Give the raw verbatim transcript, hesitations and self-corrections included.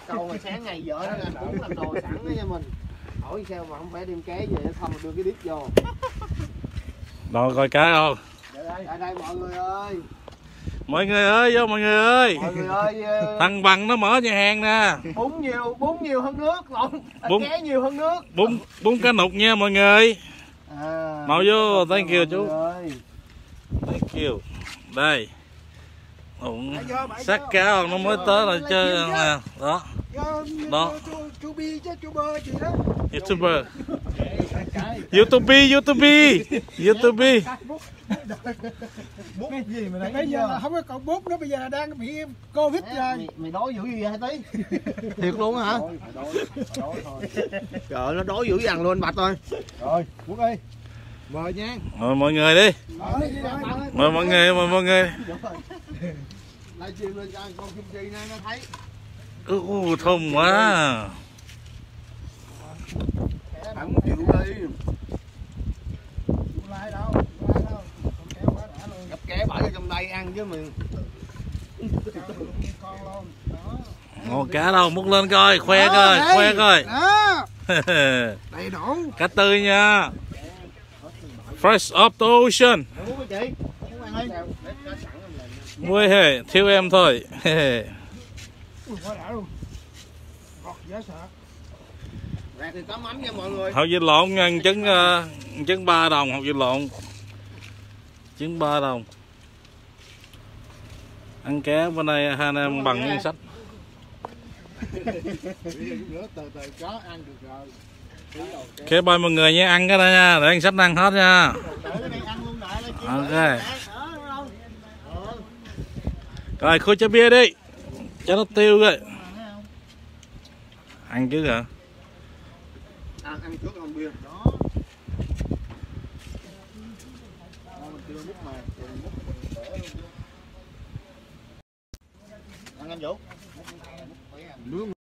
câu mà sáng ngày vợ đó anh cũng làm đồ sẵn đó cho mình. Hỏi sao mà không phải đem ké về không đưa cái đít vô. Rồi coi cá không? Đây, đây, đây mọi người ơi. Mọi người ơi, vô mọi người ơi. Mọi người ơi. Thằng Bằng nó mở nhà hàng nè. Bún nhiều, bún nhiều hơn nước, lộn. Bún Ké nhiều hơn nước. Bún bún cá nục nha mọi người. À, Mau vô, thank you chú. ơi. Thank you. Đây. Ụng sát cá không nó mới tới là chơi nè. Đó. Đó. Chú Bi chứ chú Bơ chị đó. YouTuber. YouTube, YouTube. YouTube. Bút gì mà Bây giờ là không có còn bút nữa, bây giờ là đang bị Covid rồi. Mày, mày đói dữ gì hả tí? Thiệt luôn hả? Trời nó đói dữ dằn luôn Bạch ơi. Rồi, Quốc ơi. Mời nha. Mời mọi người đi. Mời mọi người, mời mọi người. Livestream lên cho con Kim Chi nó thấy. Ú, thơm quá. Ẩm chịu đi. Lai đâu, lai đâu. Con kéo quá đã luôn. Gấp ké bỏ vô trong đây ăn chứ mình. Con luôn. Đó. Ngon cá đâu, múc lên coi, khoe coi, khoe coi. Đó. Đầy đủ. Cá tươi nha. Fresh off the ocean. Mua hề, thiếu em thôi. Ui, quá đã luôn. Ngọt dễ sợ. Rạc thì có mắm nha mọi người. Hột vịt lộn nha, trứng uh, trứng ba đồng, hột vịt lộn. Trứng ba đồng. Ăn cá bên đây hai anh em bằng ngân sách. Ok bye mọi người nha, ăn cái đây nha, để anh sách ăn hết nha. Ok. Rồi khui cho bia đi, cho nó tiêu rồi. Ăn chứ hả? Ăn, ăn trước không bia. Đó. Ăn anh Vũ.